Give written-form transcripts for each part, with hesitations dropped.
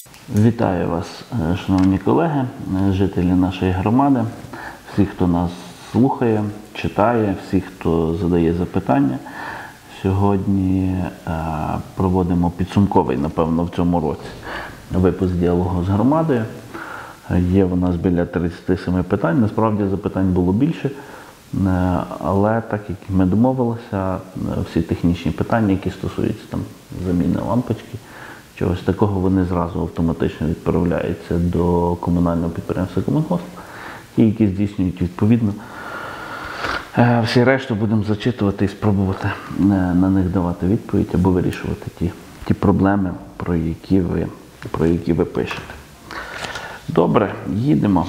Вітаю вас, шановні колеги, жителі нашої громади, всі, хто нас слухає, читає, всі, хто задає запитання. Сьогодні проводимо підсумковий, напевно, в цьому році випуск діалогу з громадою. Є у нас біля 37 питань, насправді запитань було більше, але так як ми домовилися, всі технічні питання, які стосуються там заміни лампочки, чогось такого, вони зразу автоматично відправляються до комунального підприємства «Комунгосп», ті, які здійснюють відповідно. Всі решту будемо зачитувати і спробувати на них давати відповідь або вирішувати ті проблеми, про які ви пишете. Добре, їдемо.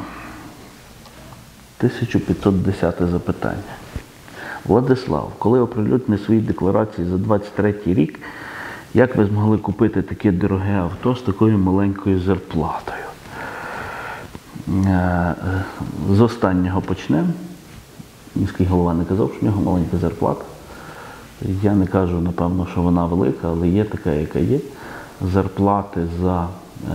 1510 запитання. Владислав, коли оприлюднили свої декларації за 23 рік, як ви змогли купити таке дороге авто з такою маленькою зарплатою? З останнього почнемо. Міський голова не казав, що в нього маленька зарплата. Я не кажу, напевно, що вона велика, але є така, яка є. Зарплати за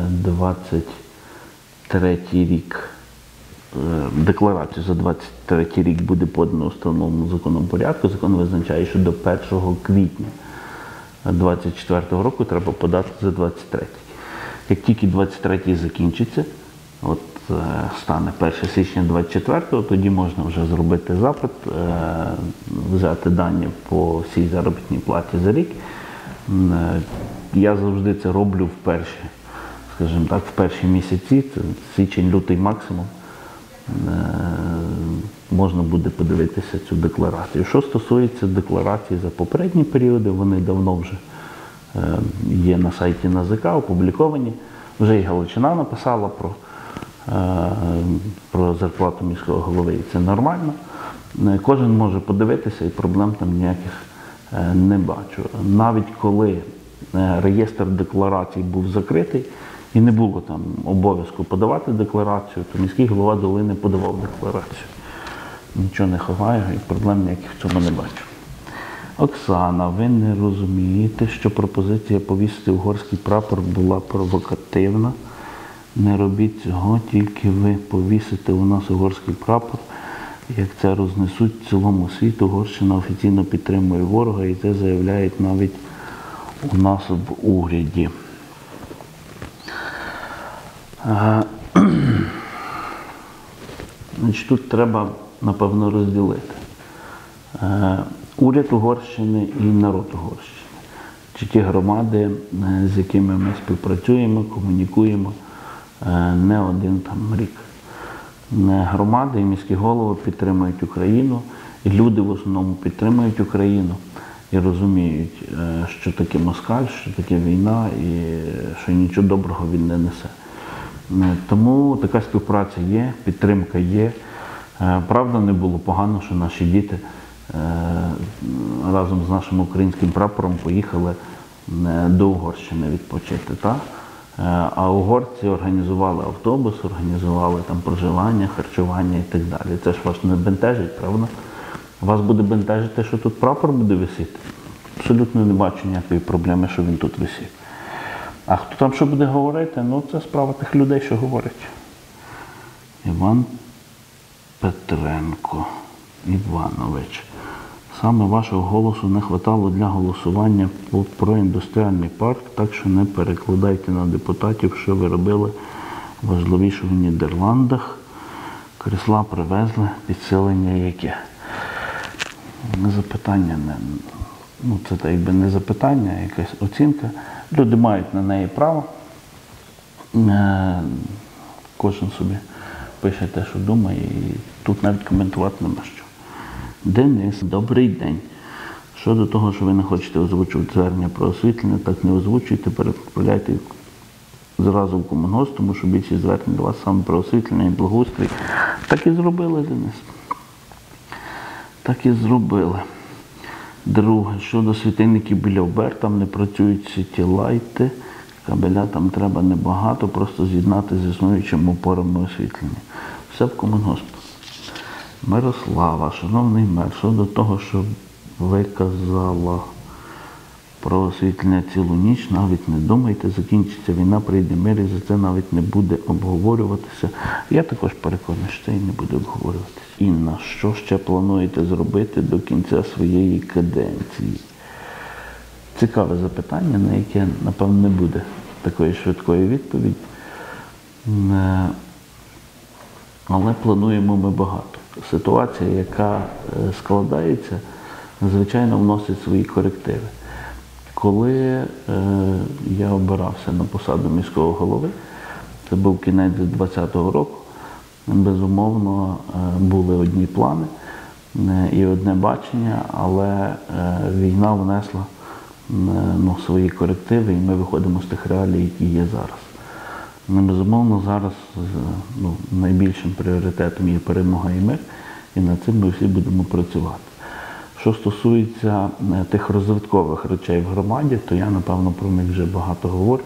23 рік, декларацію за 23 рік буде подано у встановленому законом порядку. Закон визначає, що до 1 квітня 2024 року треба подати за 23. Як тільки 23 закінчиться, от стане 1 січня 24-го, тоді можна вже зробити запит, взяти дані по всій заробітній платі за рік. Я завжди це роблю в перші, скажімо так, в перші місяці, це січень, лютий максимум, можна буде подивитися цю декларацію. Що стосується декларацій за попередні періоди, вони давно вже є на сайті НАЗК, опубліковані. Вже і Галичина написала про зарплату міського голови, і це нормально. Кожен може подивитися, і проблем там ніяких не бачу. Навіть коли реєстр декларацій був закритий і не було там обов'язку подавати декларацію, то міський голова Долини подавав декларацію. Нічого не ховаю і проблем ніяких в цьому не бачу. Оксана, ви не розумієте, що пропозиція повісити угорський прапор була провокативна? Не робіть цього, тільки ви повісите у нас угорський прапор. Як це рознесуть в цілому світу, Угорщина офіційно підтримує ворога, і це заявляють навіть у нас в уряді. Значить, тут треба, напевно, розділити уряд Угорщини і народ Угорщини. Чи ті громади, з якими ми співпрацюємо, комунікуємо не один там рік. Громади і міські голови підтримують Україну, і люди в основному підтримують Україну і розуміють, що таке москаль, що таке війна і що нічого доброго він не несе. Тому така співпраця є, підтримка є. Правда, не було погано, що наші діти разом з нашим українським прапором поїхали до Угорщини відпочити. А угорці організували автобус, організували там проживання, харчування і так далі. Це ж вас не бентежить, правда? Вас буде бентежити, що тут прапор буде висіти? Абсолютно не бачу ніякої проблеми, що він тут висить. А хто там що буде говорити? Ну, це справа тих людей, що говорять. Іван Петренко Іванович. Саме вашого голосу не хватало для голосування про індустріальний парк, так що не перекладайте на депутатів, що ви робили важливіше в Нідерландах. Крісла привезли, підсилення яке. Запитання, це так якби не запитання, а якась оцінка. Люди мають на неї право. Кожен собі пише те, що думає, і тут навіть коментувати нема що. Денис, добрий день. Щодо того, що ви не хочете озвучувати звернення про освітлення, так не озвучуйте, переправляйте зразу в Комунгосп, тому що більшість звернень до вас саме про освітлення і благоустрій. Так і зробили, Денис. Так і зробили. Друге, щодо світильників біля ОБЕР, там не працюють сітілайти, кабеля там треба небагато, просто з'єднати з існуючими опорами освітлення. Все в Комунгосп. Мирослава, шановний мер, щодо того, що ви казала про освітлення цілу ніч, навіть не думайте, закінчиться війна, прийде мир, і за це навіть не буде обговорюватися. Я також переконаний, що це і не буде обговорюватися. Інна, що ще плануєте зробити до кінця своєї каденції? Цікаве запитання, на яке, напевно, не буде такої швидкої відповіді. Але плануємо ми багато. Ситуація, яка складається, звичайно, вносить свої корективи. Коли я обирався на посаду міського голови, це був кінець 2020 року, безумовно, були одні плани і одне бачення, але війна внесла свої корективи, і ми виходимо з тих реалій, які є зараз. Безумовно, зараз найбільшим пріоритетом є перемога і мир, і над цим ми всі будемо працювати. Що стосується тих розвиткових речей в громаді, то я, напевно, про них вже багато говорю.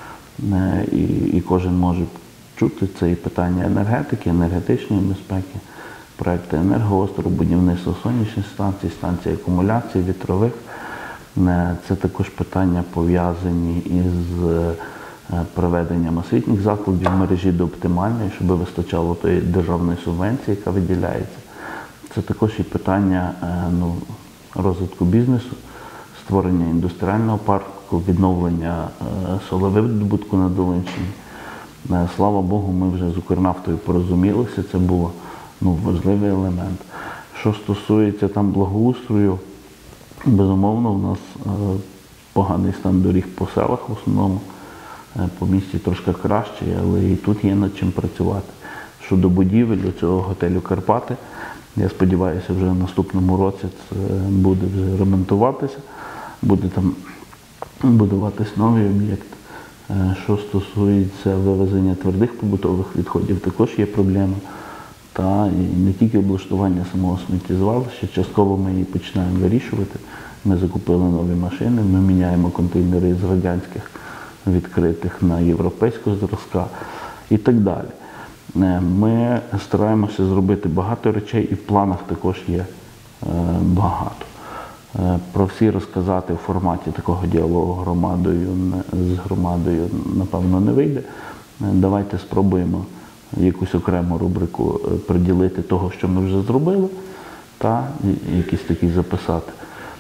І кожен може чути. Це і питання енергетики, енергетичної безпеки, проекти енергоострову, будівництво сонячних станцій, станцій акумуляції, вітрових. Це також питання, пов'язані із проведенням освітніх закладів в мережі до оптимальної, щоб вистачало тої державної субвенції, яка виділяється. Це також і питання розвитку бізнесу, створення індустріального парку, відновлення солевидобутку на Долинщині. Слава Богу, ми вже з Укрнафтою порозумілися, це був важливий елемент. Що стосується там благоустрою, безумовно, у нас поганий стан доріг по селах в основному, по місті трошки краще, але і тут є над чим працювати. Щодо будівель цього готелю «Карпати», я сподіваюся, вже в наступному році це буде вже ремонтуватися, буде там будуватись новий об'єкт. Що стосується вивезення твердих побутових відходів, також є проблема. Та і не тільки облаштування самого сміттєзвалища, частково ми її починаємо вирішувати. Ми закупили нові машини, ми міняємо контейнери з радянських відкритих на європейського зразка і так далі. Ми стараємося зробити багато речей, і в планах також є багато. Про всі розказати в форматі такого діалогу з громадою, напевно, не вийде. Давайте спробуємо якусь окрему рубрику приділити того, що ми вже зробили, та якийсь такий записати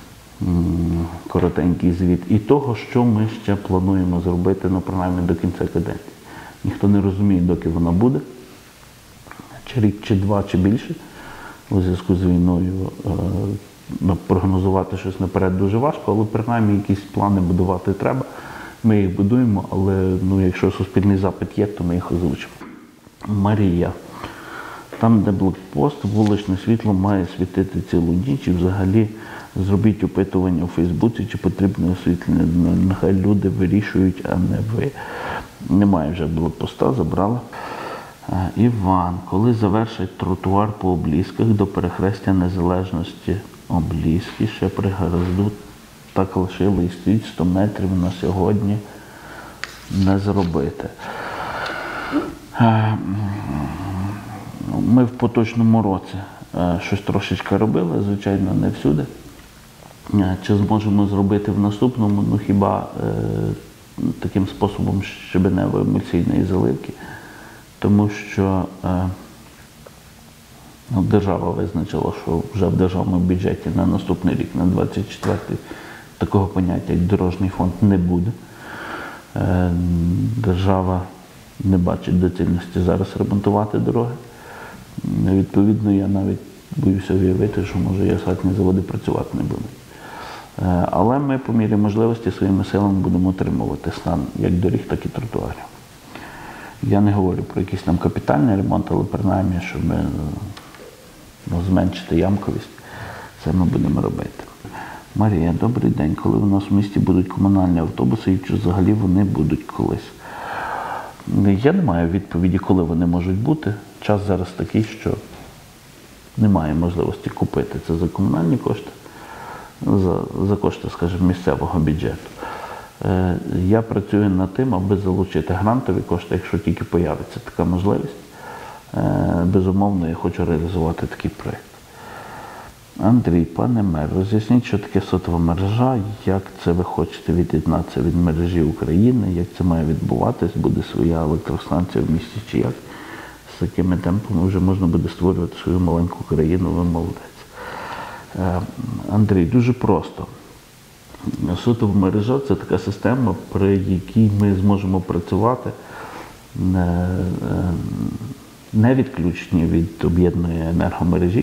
коротенький звіт. І того, що ми ще плануємо зробити, принаймні до кінця каденції. Ніхто не розуміє, доки вона буде, чи рік, чи два, чи більше. У зв'язку з війною прогнозувати щось наперед дуже важко, але принаймні якісь плани будувати треба. Ми їх будуємо, але якщо суспільний запит є, то ми їх озвучимо. Марія. Там, де блокпост, вуличне світло має світити цілу ніч, і взагалі зробіть опитування у Фейсбуці, чи потрібне освітлення. Нехай люди вирішують, а не ви. Немає вже блокпоста, забрали. Іван. Коли завершить тротуар по Облізках до перехрестя Незалежності? Облізки ще при гаразду так лишили і стоїть 100 метрів на сьогодні не зробити. Ми в поточному році щось трошечки робили, звичайно, не всюди. Чи зможемо зробити в наступному? Хіба таким способом щебенево-емульсійної заливки. Тому що держава визначила, що вже в державному бюджеті на наступний рік, на 24-й, такого поняття, як дорожній фонд, не буде. Держава не бачить доцільності зараз ремонтувати дороги. Відповідно, я навіть боюся уявити, що, може, і асфальтні заводи працювати не будуть. Але ми по мірі можливості своїми силами будемо отримувати стан як доріг, так і тротуарів. Я не говорю про якийсь там капітальний ремонт, але принаймні, щоб зменшити ямковість, це ми будемо робити. Марія, добрий день. Коли у нас в місті будуть комунальні автобуси, і чи взагалі вони будуть колись? Я не маю відповіді, коли вони можуть бути. Час зараз такий, що немає можливості купити це за комунальні кошти, за кошти, скажімо, місцевого бюджету. Я працюю над тим, аби залучити грантові кошти, якщо тільки появиться така можливість. Безумовно, я хочу реалізувати такий проєкт. Андрій, пане мер, роз'ясніть, що таке сотова мережа, як це ви хочете від'єднатися від мережі України, як це має відбуватись, буде своя електростанція в місті чи як? З такими темпами вже можна буде створювати свою маленьку країну, ви молодець. Андрій, дуже просто. Сотова мережа – це така система, при якій ми зможемо працювати не відключені від об'єднаної енергомережі,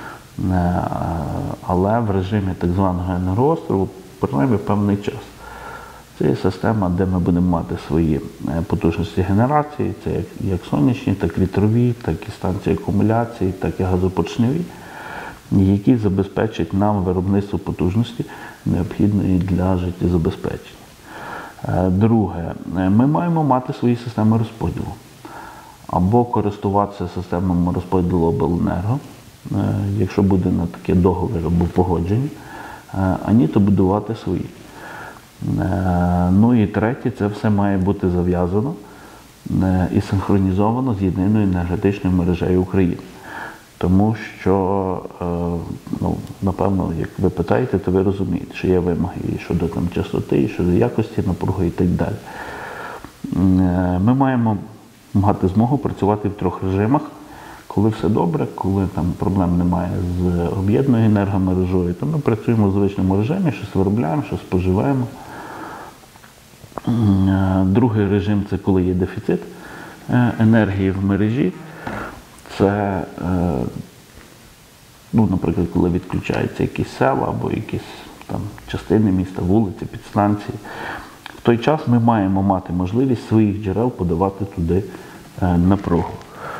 але в режимі так званого енергоострову принаймні певний час. Це є система, де ми будемо мати свої потужності генерації, це як сонячні, так і вітрові, так і станції акумуляції, так і газопоршневі, які забезпечать нам виробництво потужності, необхідної для життєзабезпечення. Друге, ми маємо мати свої системи розподілу. Або користуватися системами розподілу обленерго, якщо буде на таке договір або погодження, ані то будувати свої. Ну і третє, це все має бути зав'язано і синхронізовано з єдиною енергетичною мережею України. Тому що, напевно, як ви питаєте, то ви розумієте, що є вимоги і щодо там частоти, і щодо якості напруги і так далі. Ми маємо мати змогу працювати в 3 режимах, коли все добре, коли там проблем немає з об'єднаною енергомережою, то ми працюємо в звичному режимі, щось виробляємо, щось споживаємо. Другий режим – це коли є дефіцит енергії в мережі. Це, наприклад, коли відключаються якісь села або якісь там частини міста, вулиці, підстанції. В той час ми маємо мати можливість своїх джерел подавати туди напругу.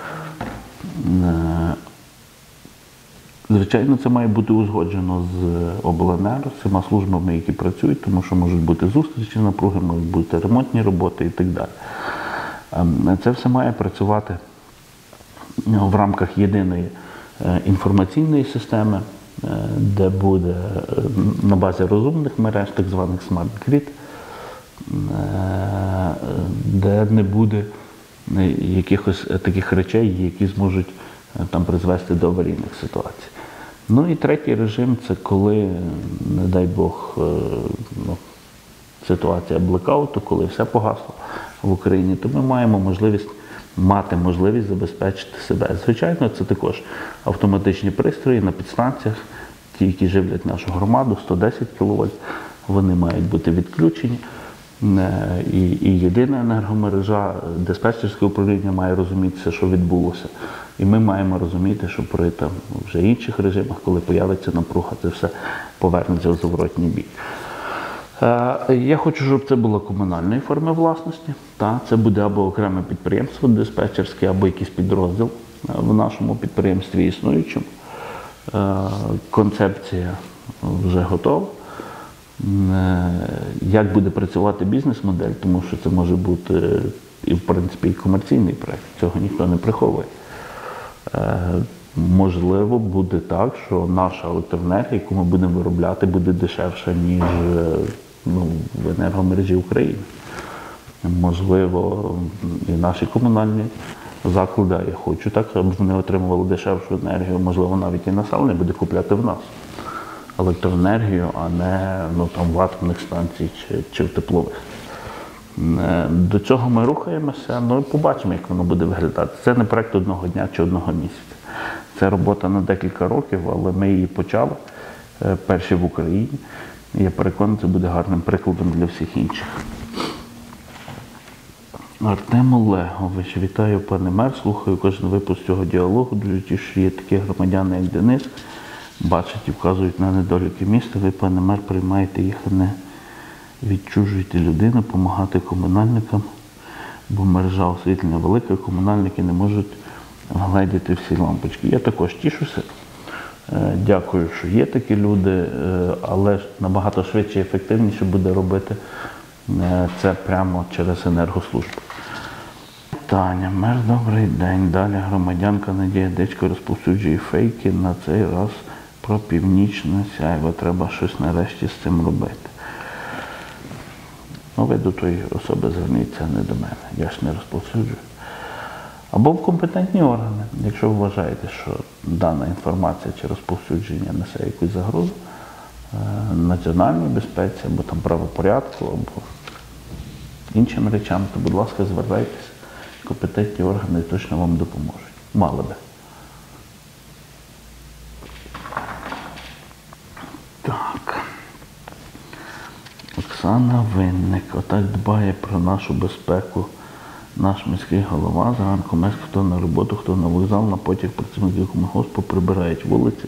Звичайно, це має бути узгоджено з обленерго, з цими службами, які працюють, тому що можуть бути зустрічі напруги, можуть бути ремонтні роботи і так далі. Це все має працювати в рамках єдиної інформаційної системи, де буде на базі розумних мереж, так званих Smart Grid, де не буде якихось таких речей, які зможуть там призвести до аварійних ситуацій. Ну і третій режим – це коли, не дай Бог, ситуація блекауту, коли все погасло в Україні, то ми маємо мати можливість забезпечити себе. Звичайно, це також автоматичні пристрої на підстанціях, ті, які живлять нашу громаду, 110 кВт, вони мають бути відключені. І єдина енергомережа, диспетчерське управління має розуміти, що відбулося. І ми маємо розуміти, що при вже інших режимах, коли появиться напруга, це все повернеться у зворотній бік. Я хочу, щоб це було комунальної форми власності. Це буде або окреме підприємство диспетчерське, або якийсь підрозділ в нашому підприємстві існуючому. Концепція вже готова. Як буде працювати бізнес-модель, тому що це може бути і, в принципі, і комерційний проєкт, цього ніхто не приховує. Можливо, буде так, що наша електроенергія, яку ми будемо виробляти, буде дешевша, ніж в енергомережі України. Можливо, і наші комунальні заклади, я хочу так, щоб вони отримували дешевшу енергію, можливо, навіть і населення буде купляти в нас електроенергію, а не в атомних станціях чи в теплових. До цього ми рухаємося, і побачимо, як воно буде виглядати. Це не проєкт одного дня чи одного місяця. Це робота на декілька років, але ми її почали, перші в Україні. І я переконаний, це буде гарним прикладом для всіх інших. Артем Олегович, вітаю, пане мер, слухаю кожен випуск цього діалогу. Дуже тішу, що є такі громадяни, як Денис, бачать і вказують на недоліки міста. Ви, пане мер, приймаєте їх, а не відчужуєте людину, допомагати комунальникам, бо мережа освітлення велика, комунальники не можуть вгледіти всі лампочки. Я також тішуся. Дякую, що є такі люди, але набагато швидше і ефективніше буде робити це прямо через енергослужбу. Таня, мер, добрий день. Далі громадянка Надія Дичко розповсюджує фейки, на цей раз про Північне Сяйво. Треба щось нарешті з цим робити. Ви до тої особи зверніться, не до мене. Я ж не розповсюджую. або в компетентні органи, якщо ви вважаєте, що дана інформація чи розповсюдження несе якусь загрозу національній безпеці, або там правопорядку, або іншим речам, то, будь ласка, звертайтеся. Компетентні органи точно вам допоможуть. Мали би. Так. Оксана Винник. Отак дбає про нашу безпеку наш міський голова. Зранку мешканці, хто на роботу, хто на вокзал, на потяг працівники комунгоспу прибирають вулиці.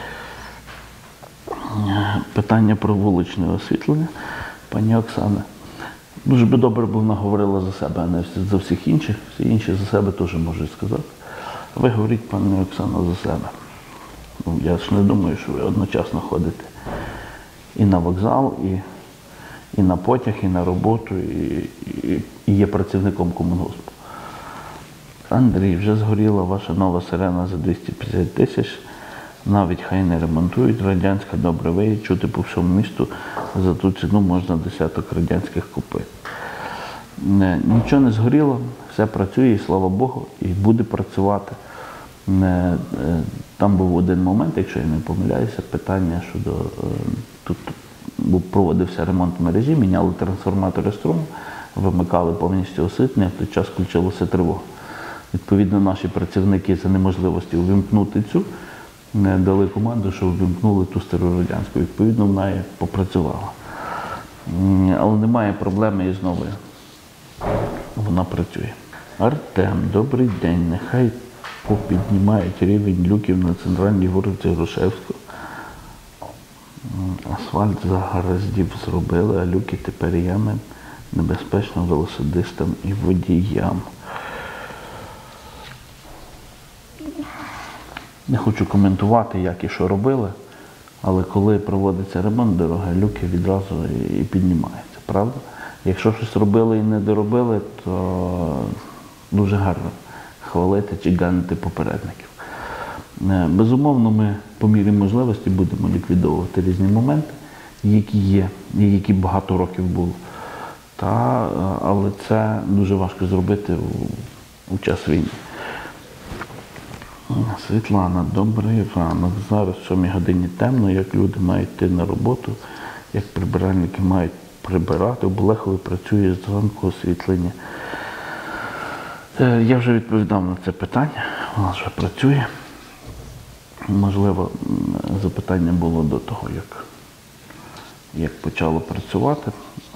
Питання про вуличне освітлення. Пані Оксана, дуже би добре, бо вона говорила за себе, а не за всіх інших. Всі інші за себе теж можуть сказати. Ви говоріть, пані Оксана, за себе. Я ж не думаю, що ви одночасно ходите і на вокзал, і на потяг, і на роботу, і є працівником комунгоспу. Андрій, вже згоріла ваша нова сирена за 250 тисяч. Навіть хай не ремонтують. Радянська добре виїть, чути по всьому місту. За ту ціну можна десяток радянських купити. Нічого не згоріло, все працює, і слава Богу, і буде працювати. Там був один момент, якщо я не помиляюся, питання щодо, тут проводився ремонт мережі, міняли трансформатори струму, вимикали повністю освітлення, в той час включилася тривога. Відповідно, наші працівники за неможливості увімкнути цю, дали команду, що увімкнули ту стару радянську. Відповідно, вона і попрацювала. Але немає проблеми із новою. Вона працює. Артем, добрий день. Нехай попіднімають рівень люків на центральній вулиці Грушевського. Асфальт за гараздів зробили, а люки тепер ями небезпечно велосипедистам і водіям. Не хочу коментувати, як і що робили, але коли проводиться ремонт дороги, люки відразу і піднімаються, правда? Якщо щось робили і не доробили, то дуже гарно хвалити чи ганити попередників. Безумовно, ми по мірі можливості будемо ліквідовувати різні моменти, які є, і які багато років були. Але це дуже важко зробити у час війни. Світлана, добрий ранок. Зараз в 7 годині темно, як люди мають йти на роботу, як прибиральники мають прибирати. У Болехові працює зранку освітлення. Я вже відповідав на це питання, вона вже працює. Можливо, запитання було до того, як почало працювати.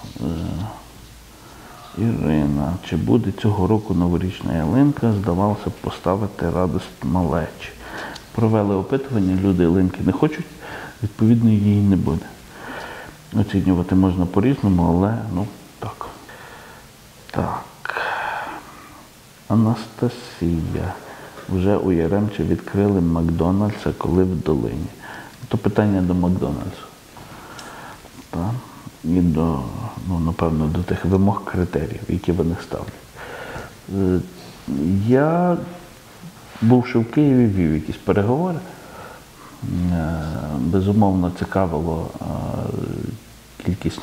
Ірина, чи буде цього року новорічна ялинка? Здавалося б, поставити радість малечі. Провели опитування, люди ялинки не хочуть, відповідно, її не буде. Оцінювати можна по-різному, але, так. Так. Анастасія. Вже у Яремчі відкрили Макдональдс, а коли в Долині. То питання до Макдональдсу. Так. І напевно, до тих вимог, критеріїв, які вони ставлять. Я, бувши в Києві, вів якісь переговори. Безумовно, цікавило кількість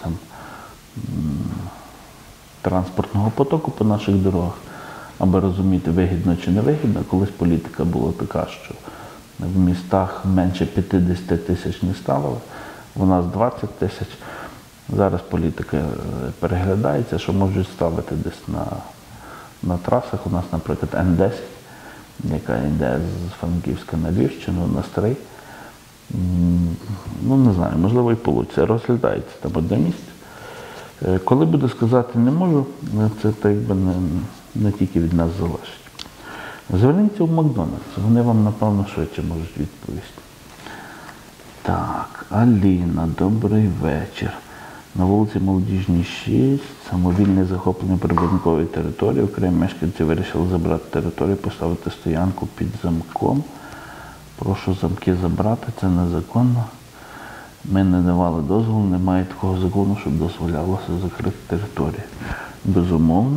транспортного потоку по наших дорогах, аби розуміти, вигідно чи не вигідно. Колись політика була така, що в містах менше 50 тисяч не ставили, у нас 20 тисяч. Зараз політика переглядається, що можуть ставити десь на трасах. У нас, наприклад, Н10, яка йде з Франківська на Львівщину, на Стрий. Не знаю, можливо і вийде. Розглядається там одне місце. Коли буду сказати не можу, це так би не тільки від нас залежить. Зверніться в Макдональдс, вони вам, напевно, швидше можуть відповісти. Так, Аліна, добрий вечір. На вулиці Молодіжній, 6, самовільне захоплення прибудинкової території. Окремі мешканці вирішили забрати територію, поставити стоянку під замком. Прошу замки забрати, це незаконно. Ми не давали дозволу, немає такого закону, щоб дозволялося закрити територію. Безумовно.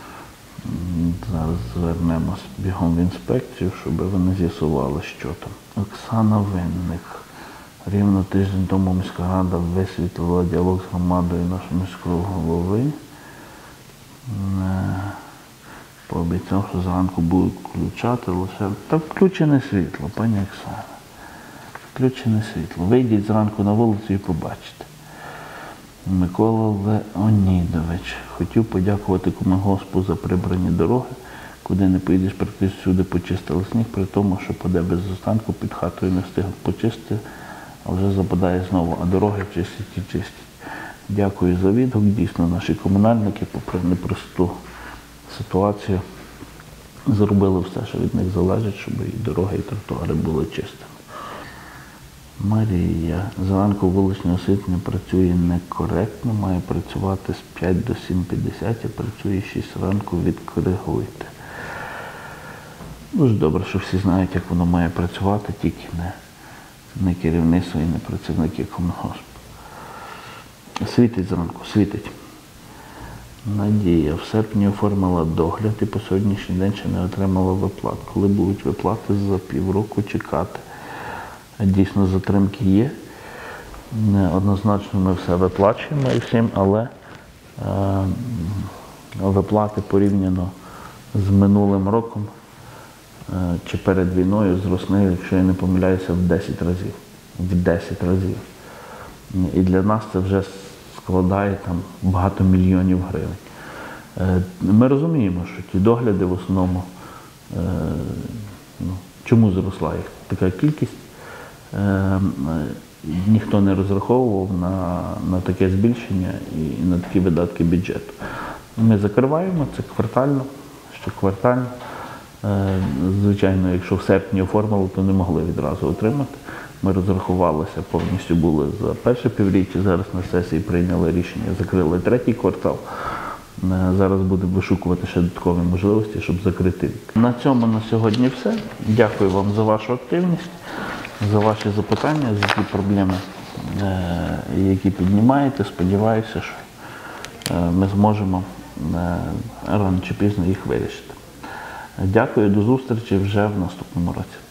Зараз звернемось бігом в інспекцію, щоб вони з'ясували, що там. Оксана Винник. Рівно тиждень тому міська рада висвітлила діалог з громадою нашого міського голови. Пообіцяв, що зранку будуть включати лише... Та включене світло, пані Оксана. Включене світло. Вийдіть зранку на вулицю і побачите. Микола Леонідович. Хотів подякувати Комунгоспу за прибрані дороги. Куди не поїдеш, практично всюди почистили сніг, при тому, що поде без останку під хатою не встиг почистити, а вже западає знову, а дороги чистять і чистять. Дякую за відгук. Дійсно, наші комунальники, попри непросту ситуацію, зробили все, що від них залежить, щоб і дороги, і тротуари були чистими. Марія. Зранку вуличне освітлення працює некоректно, має працювати з 5 до 7:50, а працює 6 ранку, відкоригуйте. Дуже добре, що всі знають, як воно має працювати, тільки не керівництво і не працівники Комунгоспу. Світить зранку, світить. Надія. В серпні оформила догляд і по сьогоднішній день ще не отримала виплат. Коли будуть виплати, за півроку чекати. Дійсно, затримки є. Однозначно ми все виплачуємо і всім, але виплати порівняно з минулим роком чи перед війною зросли, якщо я не помиляюся, в 10 разів. В 10 разів. І для нас це вже складає там багато мільйонів гривень. Ми розуміємо, що ті догляди в основному, чому зросла їх така кількість, ніхто не розраховував на таке збільшення і на такі видатки бюджету. Ми закриваємо це квартально, щоквартально. Звичайно, якщо в серпні оформили, то не могли відразу отримати. Ми розрахувалися, повністю були за перше півріччя, зараз на сесії прийняли рішення, закрили третій квартал. Зараз будемо вишукувати ще додаткові можливості, щоб закрити рік. На цьому на сьогодні все. Дякую вам за вашу активність, за ваші запитання, за ті проблеми, які піднімаєте. Сподіваюся, що ми зможемо рано чи пізно їх вирішити. Дякую, до зустрічі вже в наступному році.